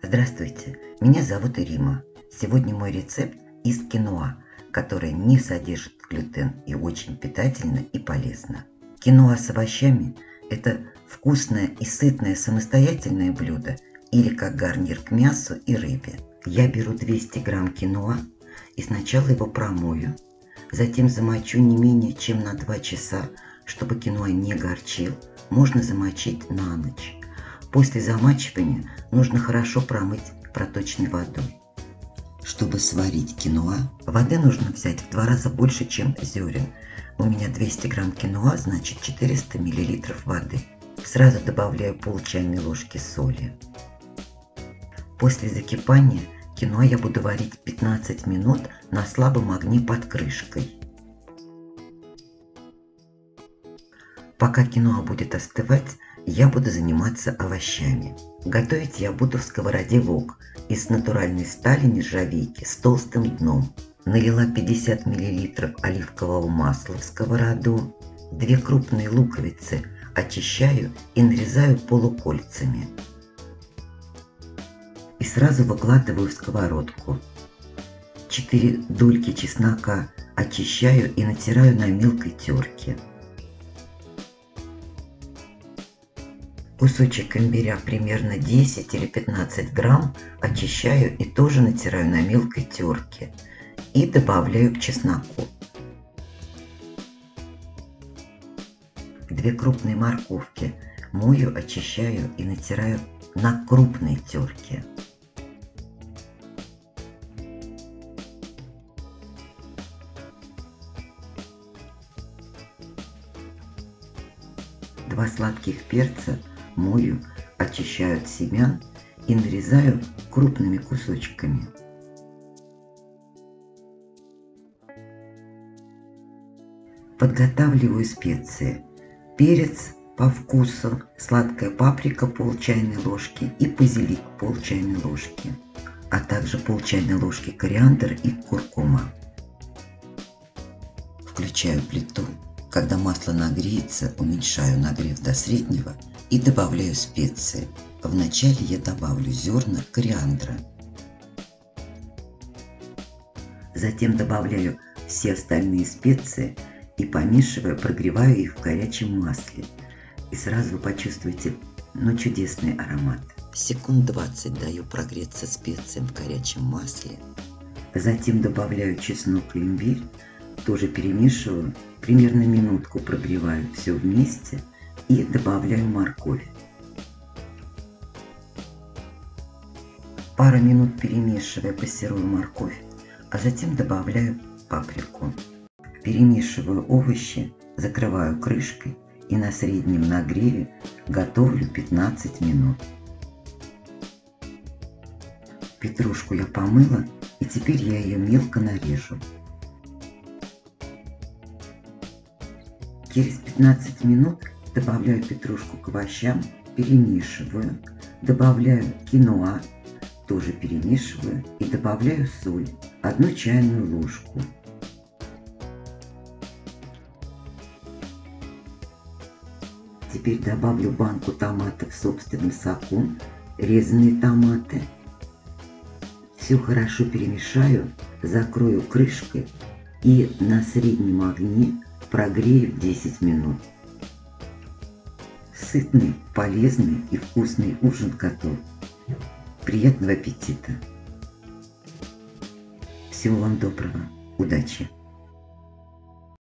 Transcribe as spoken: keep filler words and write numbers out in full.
Здравствуйте, меня зовут Рима. Сегодня мой рецепт из киноа, которое не содержит глютен и очень питательно и полезно. Киноа с овощами – это вкусное и сытное самостоятельное блюдо или как гарнир к мясу и рыбе. Я беру двести грамм киноа и сначала его промою, затем замочу не менее чем на два часа, чтобы киноа не горчил, можно замочить на ночь. После замачивания нужно хорошо промыть проточной водой. Чтобы сварить киноа, воды нужно взять в два раза больше, чем зерен. У меня двести грамм киноа, значит четыреста миллилитров воды. Сразу добавляю пол чайной ложки соли. После закипания киноа я буду варить пятнадцать минут на слабом огне под крышкой. Пока киноа будет остывать, я буду заниматься овощами. Готовить я буду в сковороде вок из натуральной стали нержавейки с толстым дном. Налила пятьдесят миллилитров оливкового масла в сковороду. Две крупные луковицы очищаю и нарезаю полукольцами. И сразу выкладываю в сковородку. четыре дольки чеснока очищаю и натираю на мелкой терке. Кусочек имбиря примерно десять или пятнадцать грамм очищаю и тоже натираю на мелкой терке и добавляю к чесноку. Две крупные морковки мою, очищаю и натираю на крупной терке. Два сладких перца мою, очищаю от семян и нарезаю крупными кусочками. Подготавливаю специи. Перец по вкусу, сладкая паприка пол чайной ложки и базилик пол чайной ложки, а также пол чайной ложки кориандр и куркума. Включаю плиту. Когда масло нагреется, уменьшаю нагрев до среднего и добавляю специи. Вначале я добавлю зерна кориандра. Затем добавляю все остальные специи и, помешивая, прогреваю их в горячем масле. И сразу вы почувствуете, ну, чудесный аромат. Секунд двадцать даю прогреться специям в горячем масле. Затем добавляю чеснок и имбирь. Тоже перемешиваю, примерно минутку прогреваю все вместе и добавляю морковь. Пару минут перемешивая, пассерую морковь, а затем добавляю паприку. Перемешиваю овощи, закрываю крышкой и на среднем нагреве готовлю пятнадцать минут. Петрушку я помыла, и теперь я ее мелко нарежу. Через пятнадцать минут добавляю петрушку к овощам, перемешиваю, добавляю киноа, тоже перемешиваю и добавляю соль, одну чайную ложку. Теперь добавлю банку томатов в собственном соку, резанные томаты. Все хорошо перемешаю, закрою крышкой и на среднем огне прогрею десять минут. Сытный, полезный и вкусный ужин готов. Приятного аппетита! Всего вам доброго! Удачи!